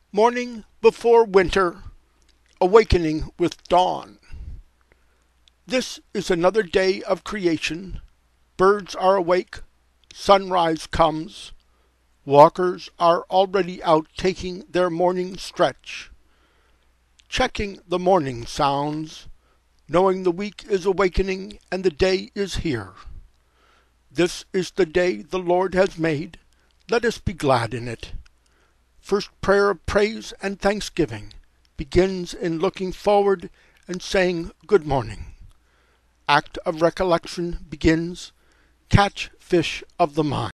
Morning before winter, awakening with dawn. This is another day of creation. Birds are awake, sunrise comes. Walkers are already out taking their morning stretch. Checking the morning sounds, knowing the week is awakening and the day is here. This is the day the Lord has made. Let us be glad in it. First prayer of praise and thanksgiving begins in looking forward and saying good morning. Act of recollection begins, catch fish of the mind.